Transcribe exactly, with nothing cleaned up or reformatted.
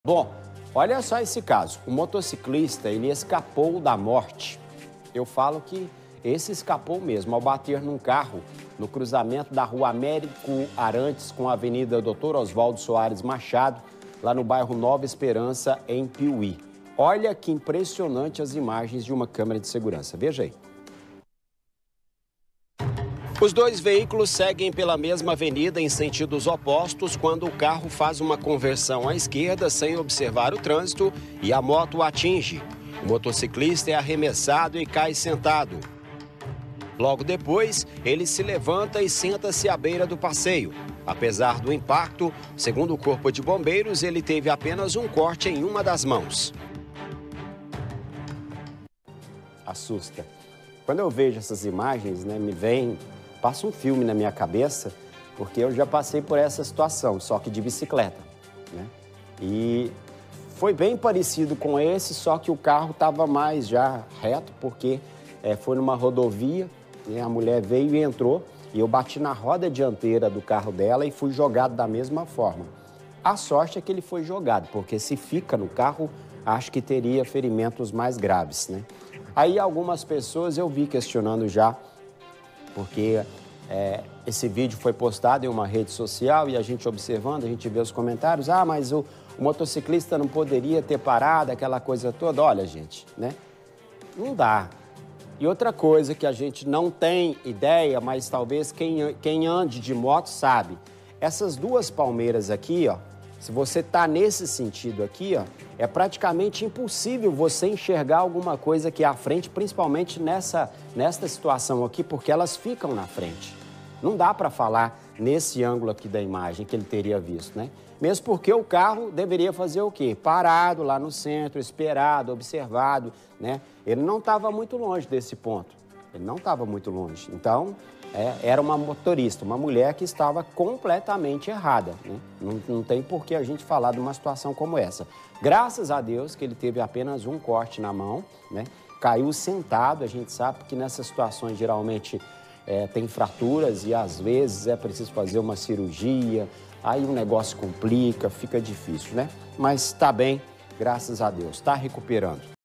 Bom, olha só esse caso. O motociclista, ele escapou da morte. Eu falo que esse escapou mesmo, ao bater num carro no cruzamento da rua Américo Arantes com a avenida doutor Oswaldo Soares Machado, lá no bairro Nova Esperança, em Piuí. Olha que impressionante as imagens de uma câmera de segurança. Veja aí. Os dois veículos seguem pela mesma avenida em sentidos opostos quando o carro faz uma conversão à esquerda sem observar o trânsito e a moto o atinge. O motociclista é arremessado e cai sentado. Logo depois, ele se levanta e senta-se à beira do passeio. Apesar do impacto, segundo o Corpo de Bombeiros, ele teve apenas um corte em uma das mãos. Assusta. Quando eu vejo essas imagens, né, me vem... Passa um filme na minha cabeça, porque eu já passei por essa situação, só que de bicicleta, né? E foi bem parecido com esse, só que o carro estava mais já reto, porque é, foi numa rodovia, né? A mulher veio e entrou, e eu bati na roda dianteira do carro dela e fui jogado da mesma forma. A sorte é que ele foi jogado, porque se fica no carro, acho que teria ferimentos mais graves, né? Aí algumas pessoas eu vi questionando já, porque é, esse vídeo foi postado em uma rede social e a gente observando, a gente vê os comentários, ah, mas o, o motociclista não poderia ter parado, aquela coisa toda. Olha, gente, né? Não dá. E outra coisa que a gente não tem ideia, mas talvez quem, quem ande de moto sabe, essas duas palmeiras aqui, ó, se você tá nesse sentido aqui, ó, é praticamente impossível você enxergar alguma coisa aqui à frente, principalmente nessa, nesta situação aqui, porque elas ficam na frente. Não dá para falar nesse ângulo aqui da imagem que ele teria visto, né? Mesmo porque o carro deveria fazer o quê? Parado lá no centro, esperado, observado, né? Ele não estava muito longe desse ponto. Ele não estava muito longe. Então, é, era uma motorista, uma mulher que estava completamente errada, né? Não, não tem por que a gente falar de uma situação como essa. Graças a Deus que ele teve apenas um corte na mão, né? Caiu sentado, a gente sabe que nessas situações geralmente é, tem fraturas e às vezes é preciso fazer uma cirurgia, aí o negócio complica, fica difícil, né? Mas está bem, graças a Deus, está recuperando.